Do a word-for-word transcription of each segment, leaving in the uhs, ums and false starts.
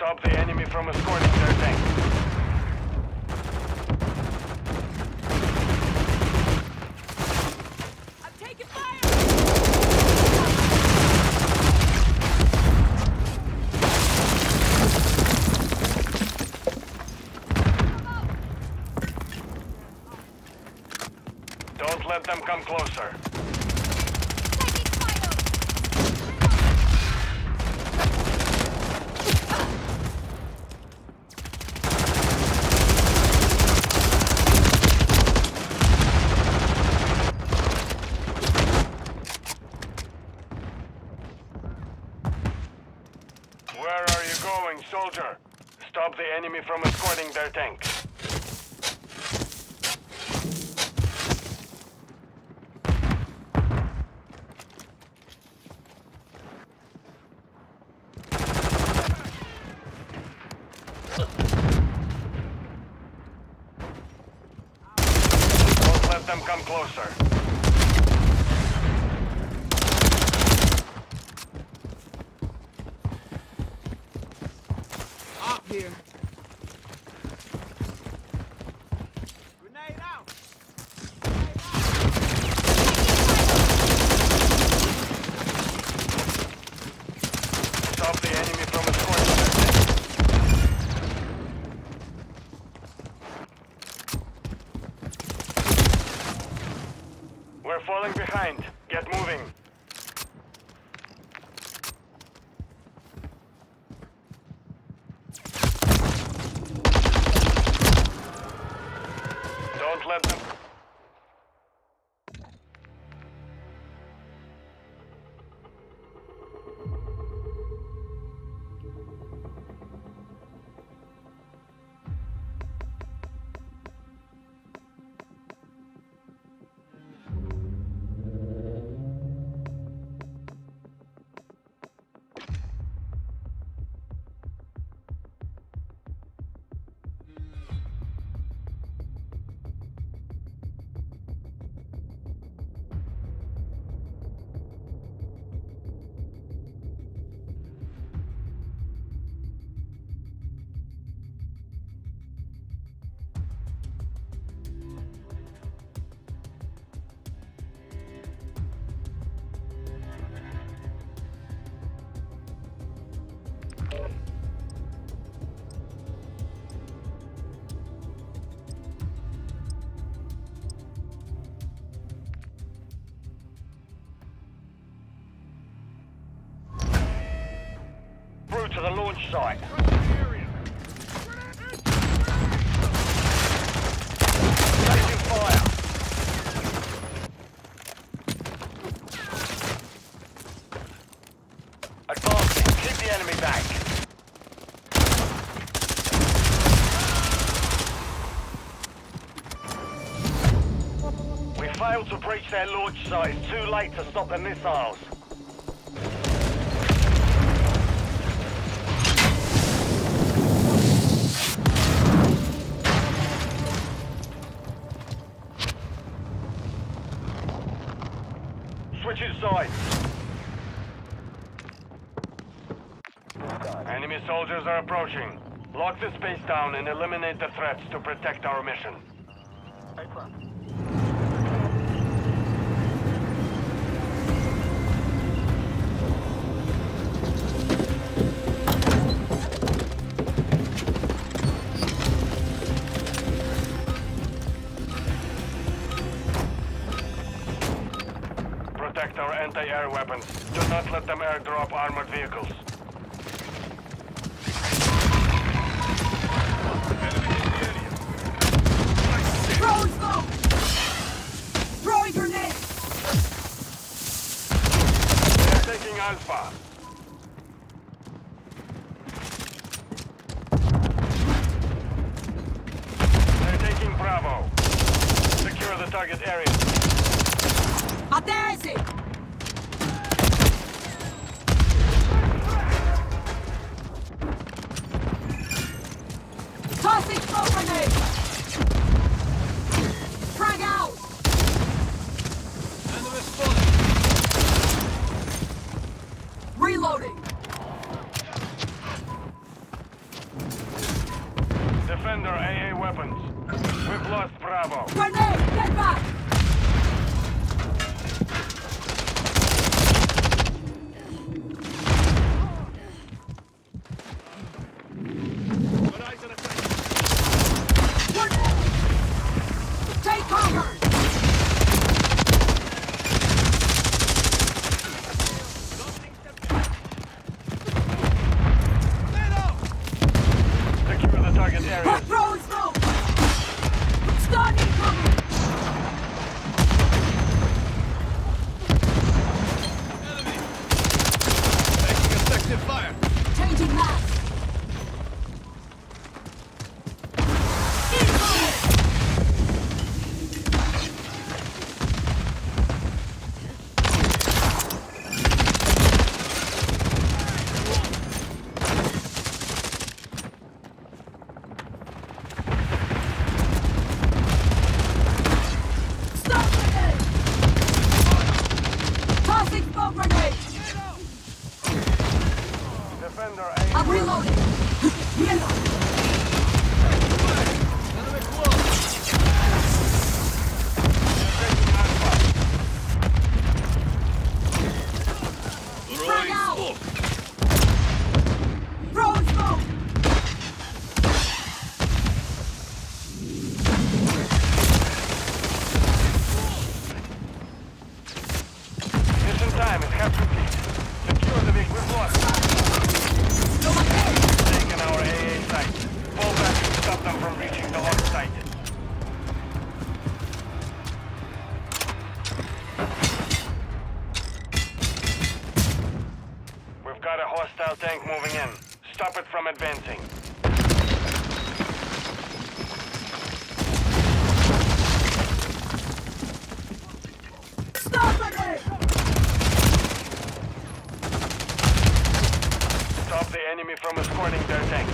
Stop the enemy from escorting their tank. I'm taking fire! Don't let them come closer. Where are you going, soldier? Stop the enemy from escorting their tank. Don't let them come closer. Up here. Grenade out. Stop the enemy from escorting their tank. We're falling behind. Get moving. Don't let them... Through to the launch site. Taking fire. Advancing. Keep the enemy back. We failed to breach their launch site. It's too late to stop the missiles. Switching sides. Enemy soldiers are approaching. Lock the space down and eliminate the threats to protect our mission. Protect our anti-air weapons. Do not let them airdrop armored vehicles. Throwing smoke! Throwing grenade! They're taking Alpha. They're taking Bravo. Secure the target area. Attesi! Tossing smoke grenade! Frag out! Enemy spotted. Reloading! Hielo! Frag out! Throwing smoke! Mission time is half complete. Secure the big we've lost. Taken our A A site. Fall back and stop them from reaching the lost site. We've got a hostile tank moving in. Stop it from advancing. Stop it! Stop the enemy from escorting their tank.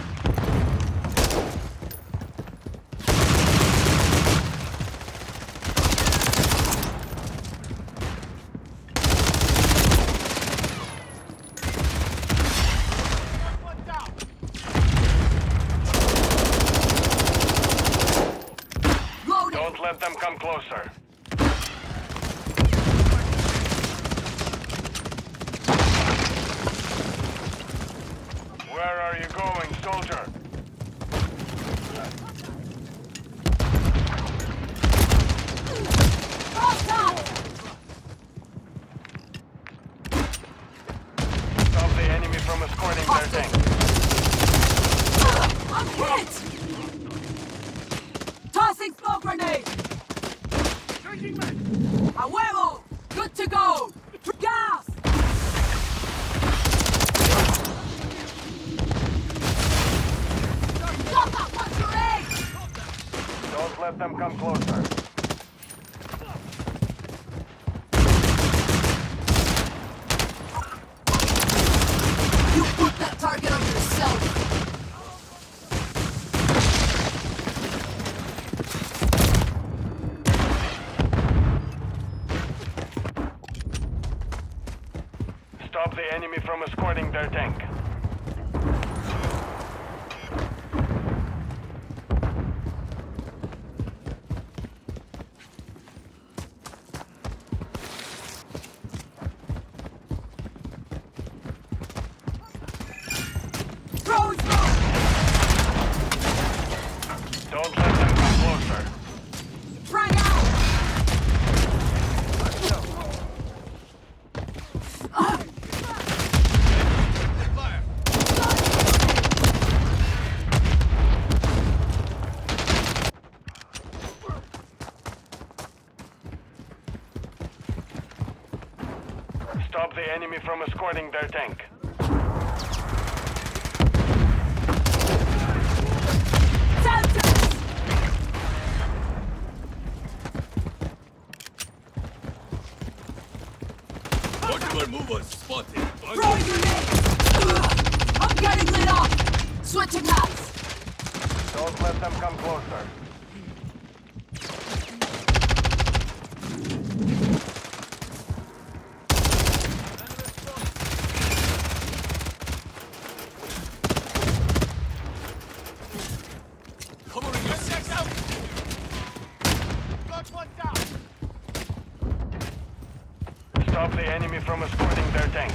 Loaded! Don't let them come closer. Where are you going, soldier? Hostile! Stop the enemy from escorting their tank. I'm hit! Tossing smoke grenade! A huevo! Good to go! Gas! Stop that! What's your aim? Don't let them come closer. You put that target on yourself! Stop the enemy from escorting their tank. Throwing smoke! Don't let them come closer. Frag out! Ah! Stop the enemy from escorting their tank. Sensors! Modular movers spotted. Throwing grenades! I'm getting lit up! Switching maps! Don't let them come closer. Covering your sex out. Got one down. Stop the enemy from escorting their tank.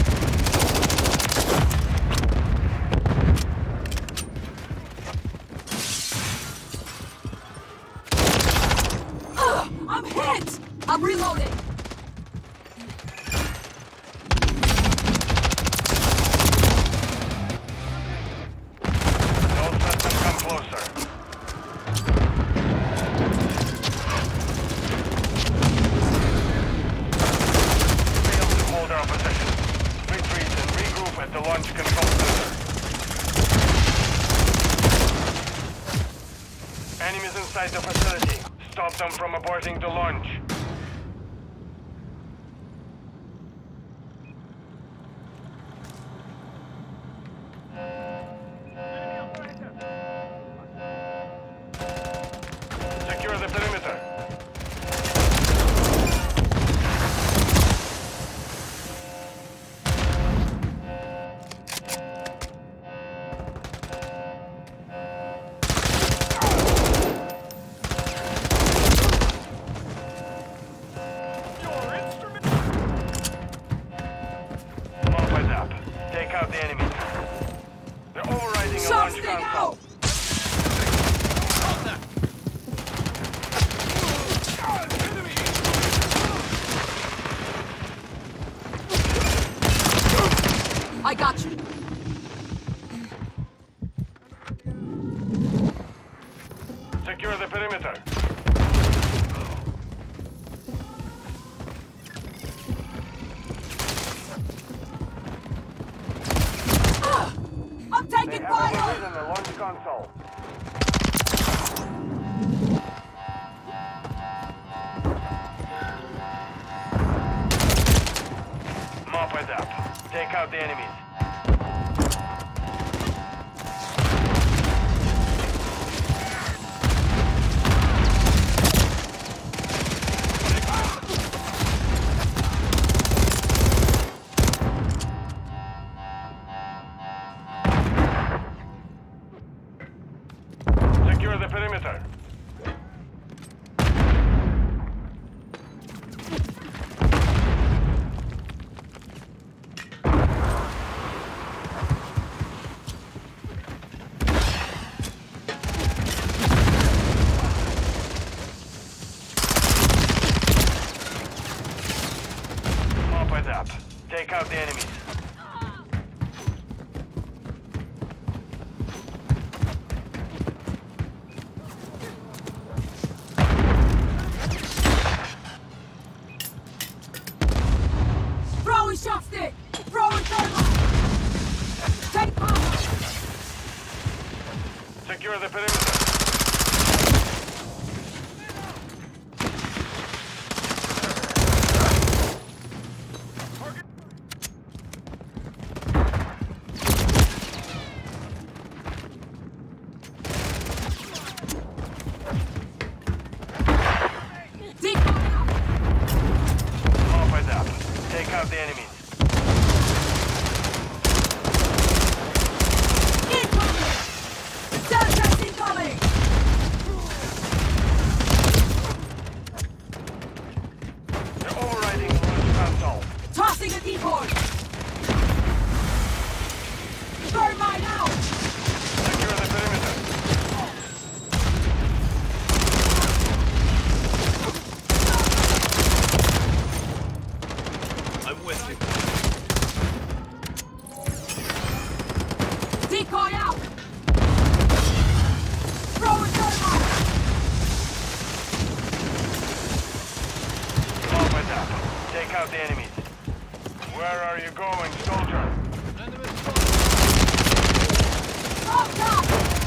Ugh, I'm hit! I'm reloading! Don't let them come closer. Fail to hold our position. Retreat and regroup at the launch control center. Enemies inside the facility. Stop them from aborting the launch. Secure the perimeter. out the enemies. They're overriding a Shot launch stick console. out! I got you. Secure the perimeter. I'm taking They have fire! overridden the launch console. Mop it up. Take out the enemies. Secure the perimeter. Mop it up. Take out the enemies. Throwing shot stick! Throwing thermite! Take cover! Secure the perimeter. Decoy out! Mop it up. Take out the enemies. Incoming! Delta's incoming! They're overriding the launch console. Tossing a decoy! Thermite out! Secure the perimeter. I'm with you. Decoy out! Throwing thermite! Mop it up. Take out the enemies. Where are you going, soldier? Up top!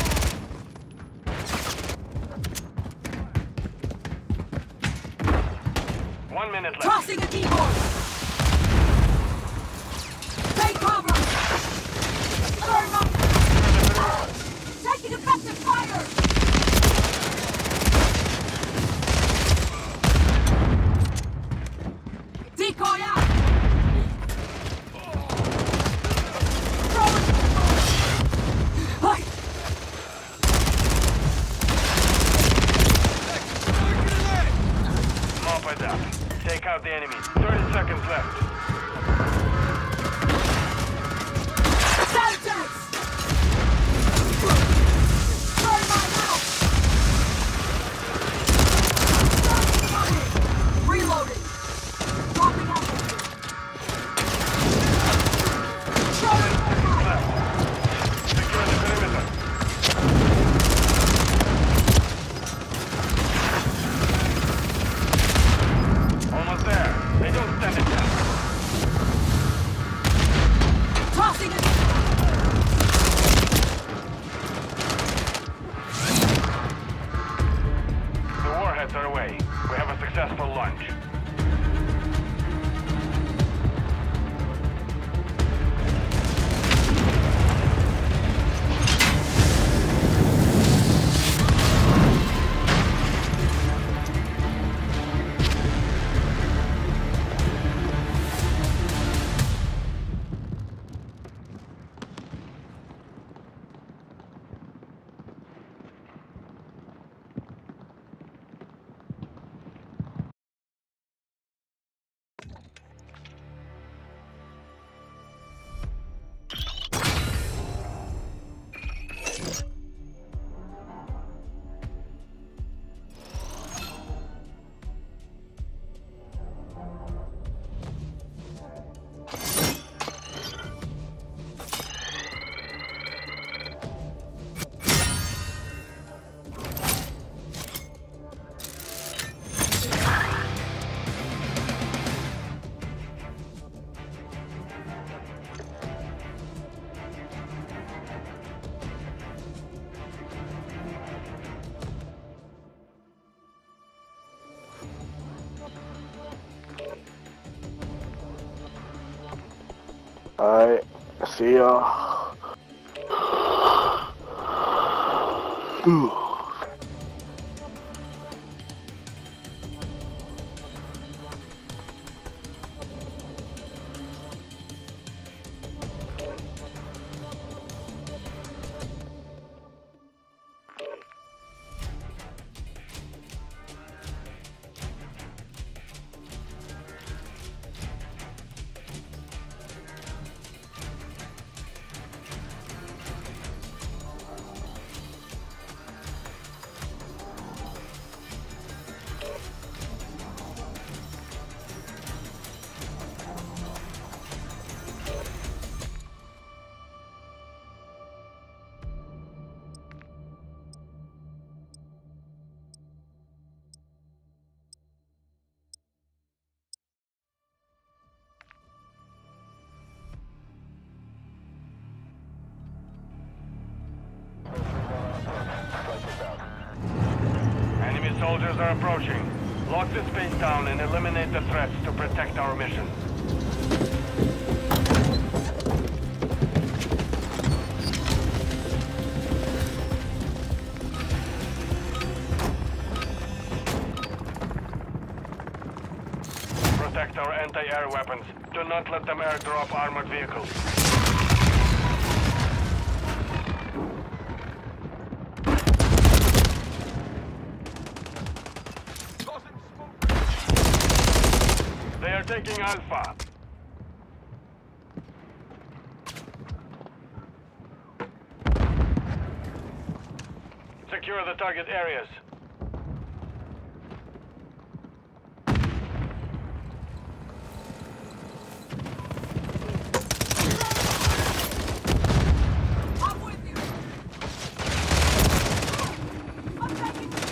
One minute left. Tossing a decoy! Take cover! Thermite! Taking effective fire! Decoy out! Throwing Hi! Mop it up. Take out the Alright, see y'all. Enemy soldiers are approaching. Lock the space down and eliminate the threats to protect our mission. Protect our anti-air weapons. Do not let them airdrop armored vehicles. They are taking Alpha. Secure the target areas. I'm with you. I'm taking the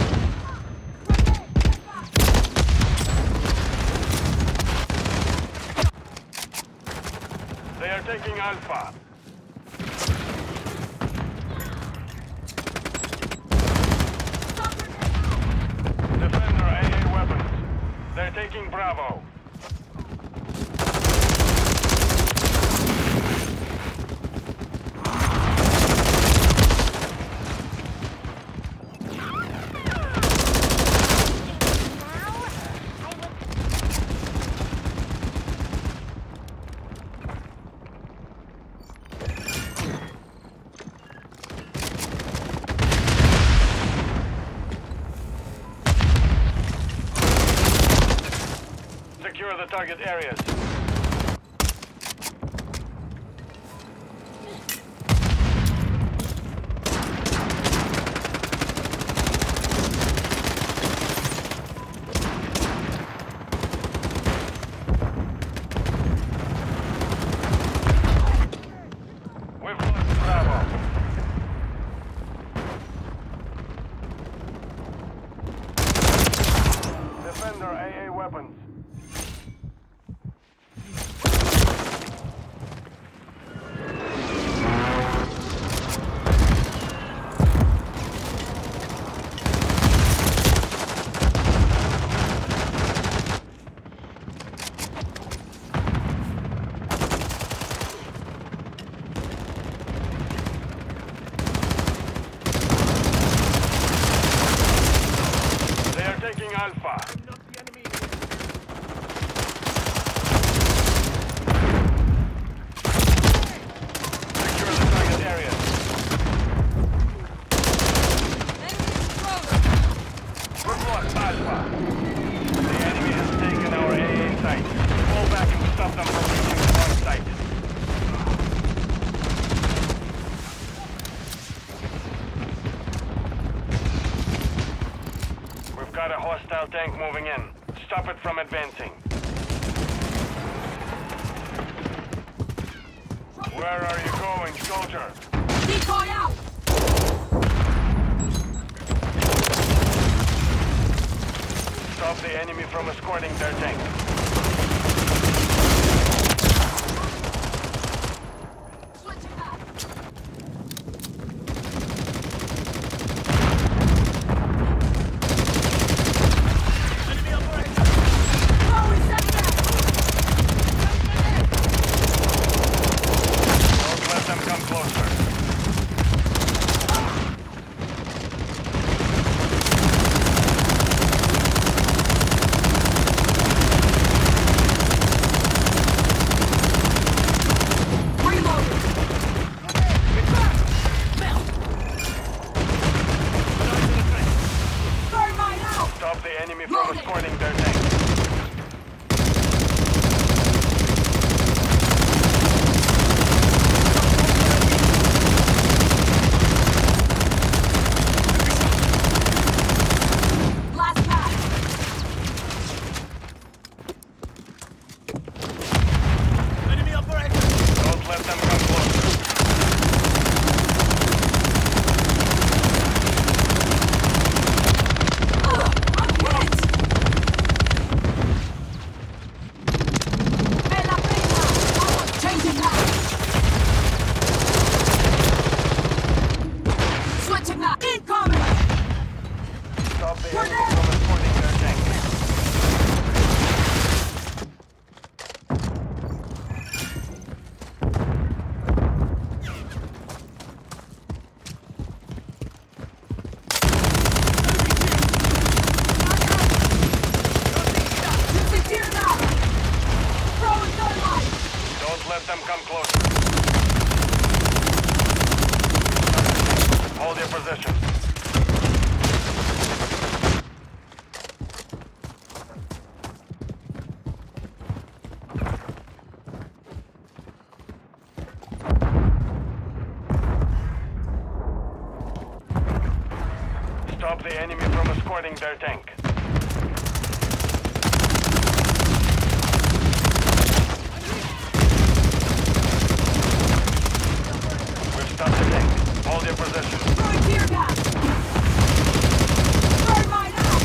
They are taking Alpha. Defender A A weapons. They're taking Bravo. Secure the target areas. We've lost Bravo. Defender A A weapons. They are taking Alpha. Secure the target areas. We've lost Alpha. The enemy has taken our A A site. Fall back and stop them from reaching the wrong site. We've got a hostile tank moving in. Stop it from advancing. Where are you going, soldier? decoy out. Stop the enemy from escorting their tank. Switching back. Throwing seven back. let them come closer. Hold your position. Stop the enemy from escorting their tank. We've stopped the tank. Hold your position. Throwing tear gas! Burn mine out!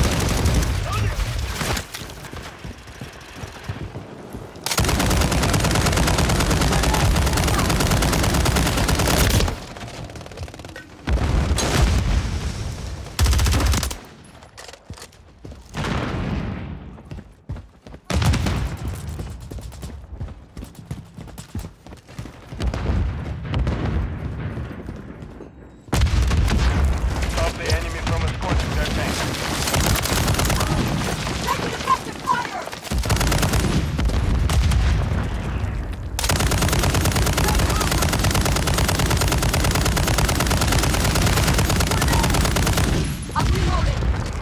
Stop the enemy from escorting their tank. Taking effective fire! I'm reloading!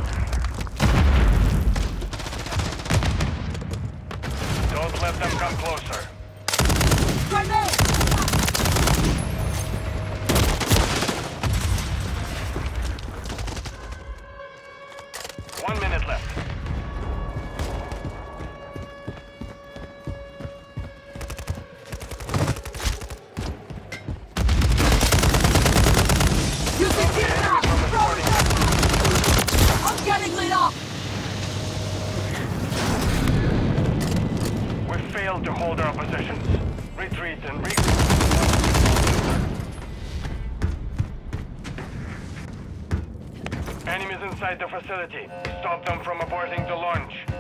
Don't let them come closer. Grenade! One minute left. Using tear gas! Throwing gas! I'm getting lit up! We failed to hold our positions. Retreat and regroup. Enemies inside the facility. Stop them from aborting the launch.